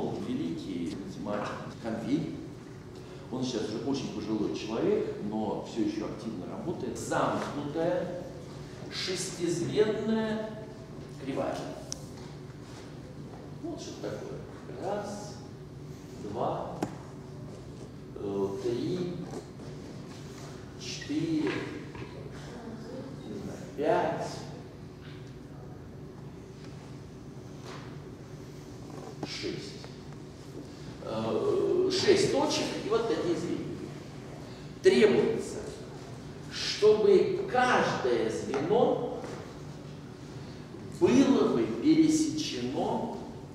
придумал великий математик Конвей. Он сейчас уже очень пожилой человек, но все еще активно работает. Замкнутая шестизвенная кривая. Вот что такое. Раз, два, три, четыре, пять, шесть. 6 точек и вот такие звенья. Требуется, чтобы каждое звено было бы пересечено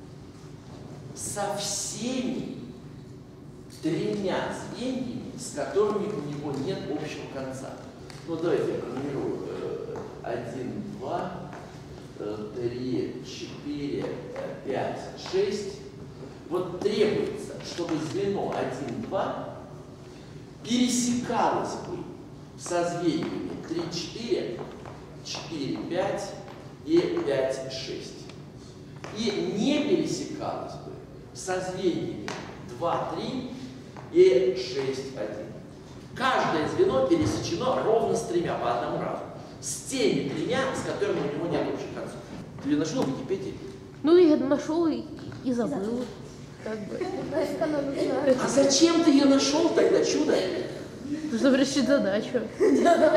со всеми тремя звеньями, с которыми у него нет общего конца. Ну давайте я пронумерую. 1, 2, 3, 4, 5, 6. Вот требуется, чтобы звено 1, 2 пересекалось бы со звеньями 3, 4, 4, 5 и 5, 6. И не пересекалось бы со звеньями 2, 3 и 6, 1. Каждое звено пересечено ровно с тремя по одному разу. С теми тремя, с которыми у него нет общих концов. Ты ее нашел в Википедии? Ну, я нашел и забыл. Как бы. А зачем ты ее нашел тогда, чудо? Чтобы решить задачу. Ребята,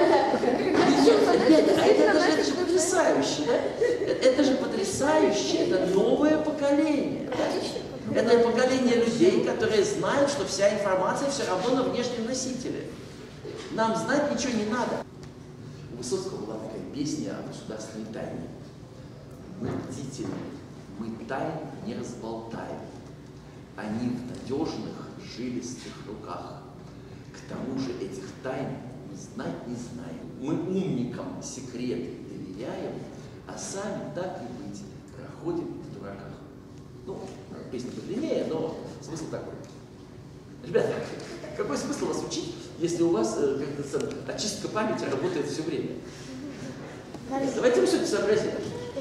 это же потрясающе, да? Это же потрясающе, это новое поколение. Да? Это поколение людей, которые знают, что вся информация все равно на внешнем носителе. Нам знать ничего не надо. У Высоцкого была такая песня о государственной тайне. Мы бдительны, мы тайн не разболтаем. Они в надежных, жилистых руках. К тому же этих тайн мы знать не знаем. Мы умникам секреты доверяем, а сами так и быть проходим в дураках. Ну, песня подлиннее, но смысл такой. Ребята, какой смысл вас учить, если у вас как-то очистка памяти работает все время? Давайте мы все-таки сообразим.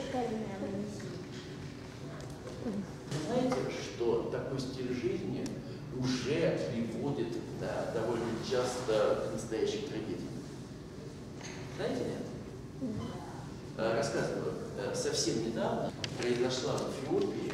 Знаете, что такой стиль жизни уже приводит довольно часто к настоящим трагедиям? Знаете, нет? Рассказываю. Совсем недавно произошла в Эфиопии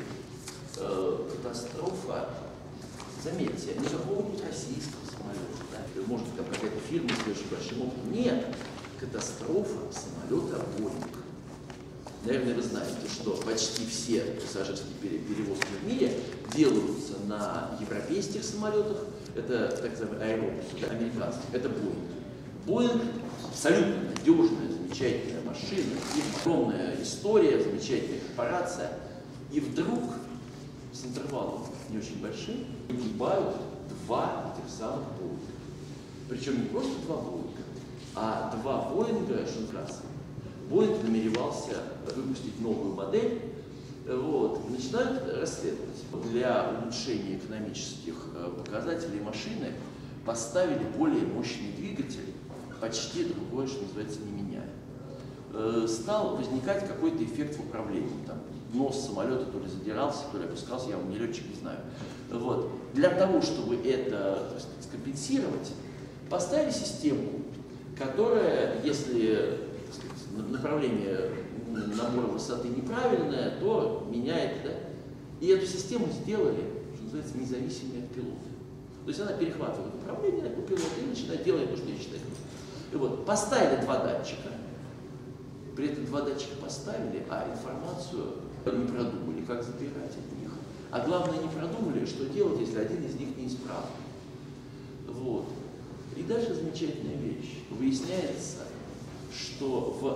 катастрофа, заметьте, не какого-нибудь российского самолета, да? Может, там какая-то фирма с очень большим опытом. Нет, катастрофа самолета Боинг. Наверное, вы знаете, что почти все пассажирские перевозки в мире делаются на европейских самолетах. Это так называемые аэробусы, да, американские. Это Боинг. Боинг абсолютно надежная, замечательная машина, огромная история, замечательная корпорация. И вдруг с интервалом не очень большим погибают два этих самых Боинга. Причем не просто два Боинга, а два Боинга шункраса. Боинг намеревался выпустить новую модель, вот, начинают расследовать. Для улучшения экономических показателей машины поставили более мощный двигатель, почти другое, что называется, не меняя. Стал возникать какой-то эффект в управлении. Там, нос самолета то ли задирался, то ли опускался, я не летчик, не знаю. Вот. Для того, чтобы это, так сказать, скомпенсировать, поставили систему, которая, если направление набора высоты неправильное, то меняет, да? И эту систему сделали, что называется, независимой от пилота. То есть она перехватывает управление у пилота и начинает делать то, что я считаю. И вот, поставили два датчика, при этом два датчика поставили, а информацию не продумали, как забирать от них. А главное, не продумали, что делать, если один из них неисправный. Вот. И дальше замечательная вещь. Выясняется, что в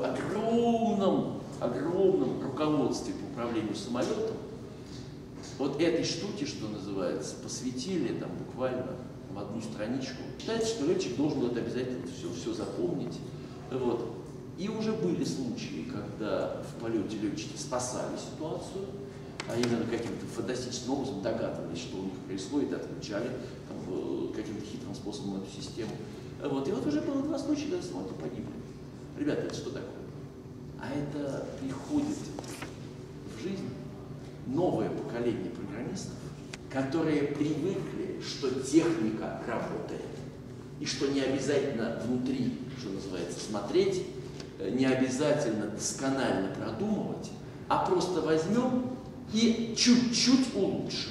огромном руководстве по управлению самолетом вот этой штуке, что называется, посвятили там буквально в одну страничку. Считается, что летчик должен это обязательно все запомнить. Вот. И уже были случаи, когда в полете летчики спасали ситуацию, а именно каким-то фантастическим образом догадывались, что у них происходит, отключали каким-то хитрым способом эту систему. Вот. И вот уже было два случая, когда самолеты погибли. Ребята, это что такое? А это приходит в жизнь новое поколение программистов, которые привыкли, что техника работает, и что не обязательно внутри, что называется, смотреть, не обязательно досконально продумывать, а просто возьмем и чуть-чуть улучшим.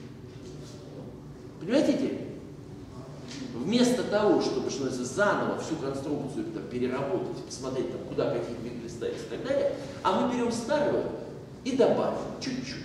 Понимаете идею? Вместо того, чтобы, что называется, заново всю конструкцию там, переработать, посмотреть, там, куда какие двигатели ставить и так далее, а мы берем старую и добавим чуть-чуть.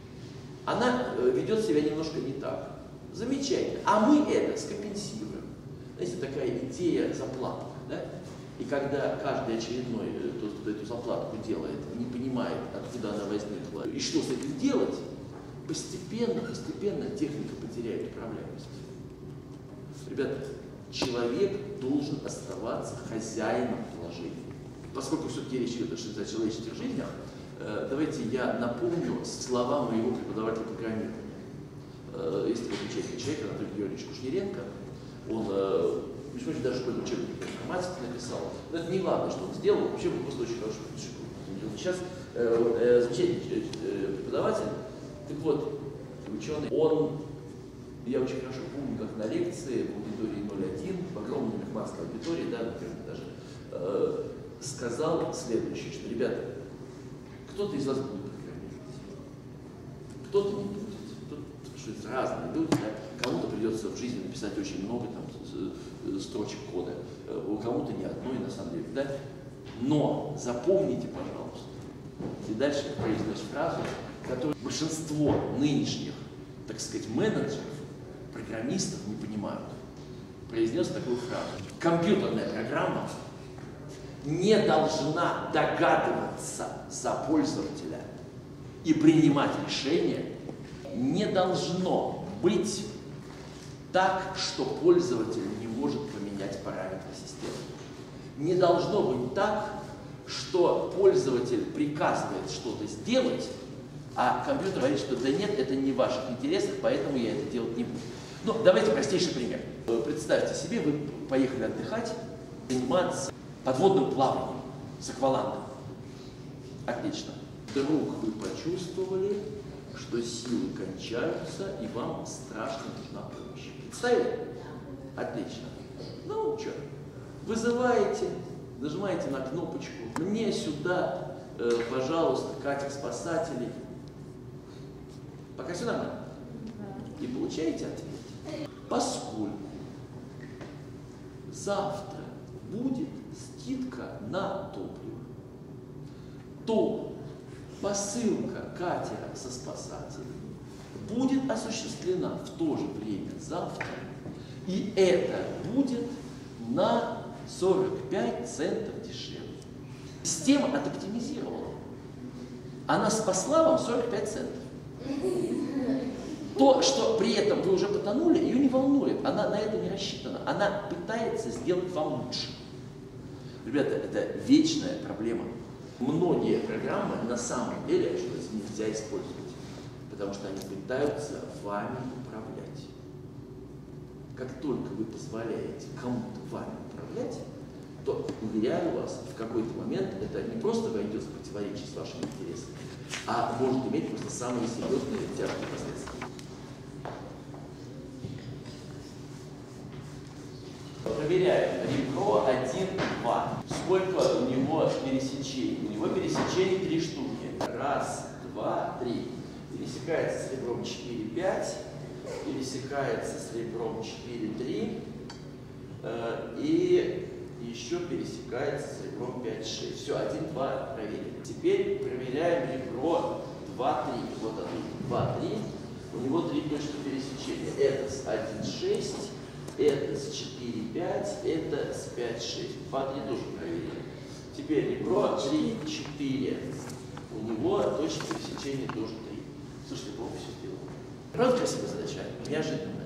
Она ведет себя немножко не так. Замечательно. А мы это скомпенсируем. Знаете, такая идея заплаток, да? И когда каждый очередной, кто эту заплатку делает, не понимает, откуда она возникла и что с этим делать, постепенно техника потеряет управляемость. Ребята, человек должен оставаться хозяином положения. Поскольку все-таки речь идет о человеческих жизнях, давайте я напомню слова моего преподавателя программирования. Есть такой замечательный человек, Анатолий Георгиевич Кушниренко. Он, между прочим, даже школьный учебник по информатике написал. Но это не главное, что он сделал. Вообще, он просто очень хороший ученик. Сейчас замечательный преподаватель. Так вот, ученый, я очень хорошо помню, как на лекции в аудитории 01, в огромной мехманской аудитории, да, например, даже, сказал следующее, что, ребята, кто-то из вас будет программировать, кто-то не будет. Тут разные люди, да? Кому-то придется в жизни написать очень много там, строчек кода, у кому-то ни одной, на самом деле, да? Но запомните, пожалуйста, и дальше произнес фразу, которую большинство нынешних, так сказать, менеджеров, программистов не понимают. Произнес такую фразу. Компьютерная программа не должна догадываться за пользователя и принимать решения. Не должно быть так, что пользователь не может поменять параметры системы. Не должно быть так, что пользователь приказывает что-то сделать, а компьютер говорит, что да нет, это не в ваших интересах, поэтому я это делать не буду. Ну, давайте простейший пример. Представьте себе, вы поехали отдыхать, заниматься подводным плаванием с аквалангом. Отлично. Вдруг вы почувствовали, что силы кончаются, и вам страшно нужна помощь. Представили? Отлично. Ну, что, вызываете, нажимаете на кнопочку. Мне сюда, пожалуйста, катер спасателей. Пока все нормально. И получаете ответ. Поскольку завтра будет скидка на топливо, то посылка катера со спасателем будет осуществлена в то же время завтра, и это будет на 45 центов дешевле. Система оптимизировала. Она спасла вам 45 центов. То, что при этом вы уже потонули, ее не волнует. Она на это не рассчитана. Она пытается сделать вам лучше. Ребята, это вечная проблема. Многие программы на самом деле что нельзя использовать, потому что они пытаются вами управлять. Как только вы позволяете кому-то вами управлять, то, уверяю вас, в какой-то момент это не просто войдет в противоречие с вашими интересами, а может иметь просто самые серьезные и тяжкие последствия. Проверяем ребро 1-2. Сколько у него пересечений? У него пересечений 3 штуки. 1, 2, 3. Пересекается с ребром 4-5. Пересекается с ребром 4-3. И еще пересекается с ребром 5-6. Все, 1-2 проверили. Теперь проверяем ребро 2-3. Вот оно, 2-3. У него 3 точки пересечения. Это с 1-6. Это с 4,5, это с 5,6. 2,3 тоже проверили. Теперь ребро 3,4. У него точки пересечения тоже 3. Слушайте, помню, все сделал. Правда красивая задача? Неожиданно.